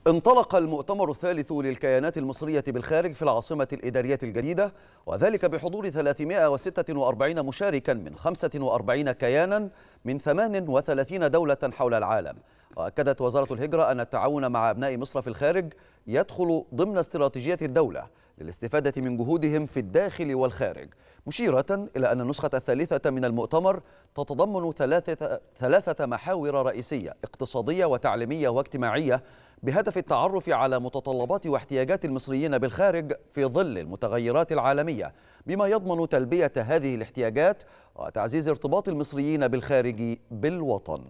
انطلق المؤتمر الثالث للكيانات المصرية بالخارج في العاصمة الإدارية الجديدة، وذلك بحضور 346 مشاركا من 45 كيانا من 38 دولة حول العالم. وأكدت وزارة الهجرة أن التعاون مع أبناء مصر في الخارج يدخل ضمن استراتيجية الدولة للاستفادة من جهودهم في الداخل والخارج، مشيرة إلى أن النسخة الثالثة من المؤتمر تتضمن ثلاثة محاور رئيسية: اقتصادية وتعليمية واجتماعية، بهدف التعرف على متطلبات واحتياجات المصريين بالخارج في ظل المتغيرات العالمية، بما يضمن تلبية هذه الاحتياجات وتعزيز ارتباط المصريين بالخارج بالوطن.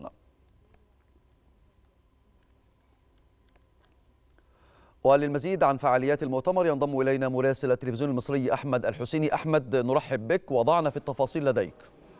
وللمزيد عن فعاليات المؤتمر ينضم إلينا مراسل التلفزيون المصري أحمد الحسيني. أحمد، نرحب بك وضعنا في التفاصيل لديك.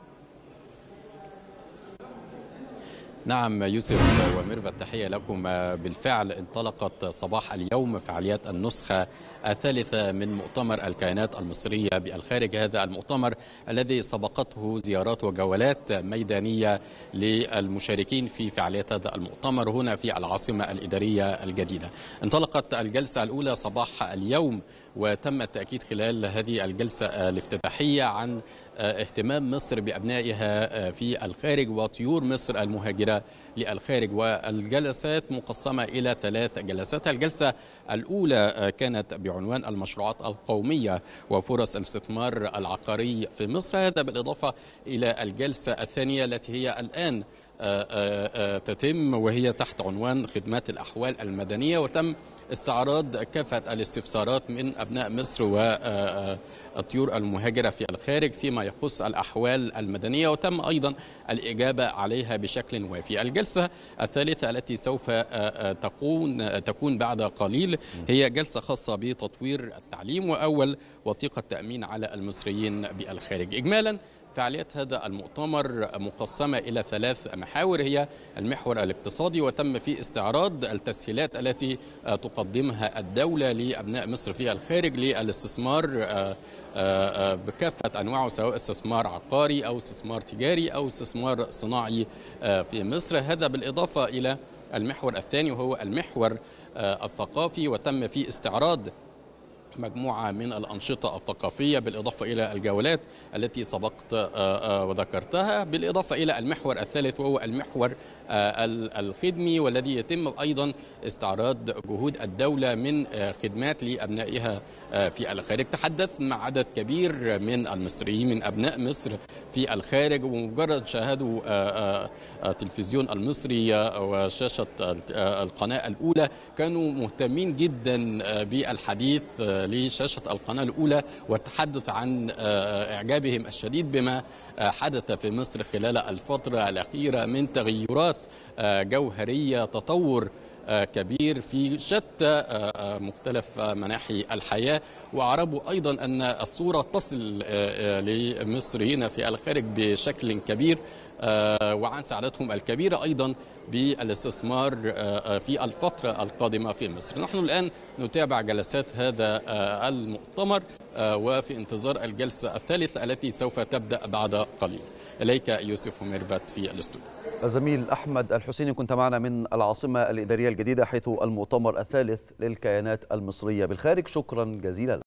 نعم يوسف وميرفت، تحية لكم. بالفعل انطلقت صباح اليوم فعاليات النسخة الثالثة من مؤتمر الكيانات المصرية بالخارج. هذا المؤتمر الذي سبقته زيارات وجولات ميدانية للمشاركين في فعاليات هذا المؤتمر هنا في العاصمة الإدارية الجديدة. انطلقت الجلسة الأولى صباح اليوم، وتم التأكيد خلال هذه الجلسة الافتتاحية عن اهتمام مصر بأبنائها في الخارج وطيور مصر المهاجرة للخارج. والجلسات مقسمة إلى 3 جلسات. الجلسة الأولى كانت بعنوان المشروعات القومية وفرص الاستثمار العقاري في مصر، هذا بالإضافة إلى الجلسة الثانية التي هي الآن تتم، وهي تحت عنوان خدمات الأحوال المدنية، وتم استعراض كافة الاستفسارات من أبناء مصر والطيور المهاجرة في الخارج فيما يخص الأحوال المدنية، وتم أيضا الإجابة عليها بشكل وافي. الجلسة الثالثة التي سوف تكون بعد قليل هي جلسة خاصة بتطوير التعليم وأول وثيقة تأمين على المصريين بالخارج. إجمالا فعاليات هذا المؤتمر مقسمة إلى 3 محاور، هي المحور الاقتصادي، وتم فيه استعراض التسهيلات التي تقدمها الدولة لأبناء مصر في الخارج للاستثمار بكافة أنواعه، سواء استثمار عقاري أو استثمار تجاري أو استثمار صناعي في مصر. هذا بالإضافة إلى المحور الثاني وهو المحور الثقافي، وتم فيه استعراض مجموعة من الأنشطة الثقافية بالإضافة إلى الجولات التي سبقت وذكرتها، بالإضافة إلى المحور الثالث وهو المحور الخدمي، والذي يتم أيضا استعراض جهود الدولة من خدمات لأبنائها في الخارج. تحدث مع عدد كبير من المصريين من أبناء مصر في الخارج، ومجرد شاهدوا التلفزيون المصري وشاشة القناة الأولى كانوا مهتمين جدا بالحديث لشاشة القناة الأولى والتحدث عن إعجابهم الشديد بما حدث في مصر خلال الفترة الأخيرة من تغيرات جوهرية، تطور كبير في شتى مختلف مناحي الحياة. وأعربوا أيضا أن الصورة تصل لمصريين في الخارج بشكل كبير، وعن سعادتهم الكبيرة أيضا بالاستثمار في الفترة القادمة في مصر. نحن الآن نتابع جلسات هذا المؤتمر وفي انتظار الجلسة الثالثة التي سوف تبدأ بعد قليل. إليك يوسف وميرفت في الاستوديو. الزميل أحمد الحسيني، كنت معنا من العاصمة الإدارية الجديدة حيث المؤتمر الثالث للكيانات المصرية بالخارج. شكرا جزيلا.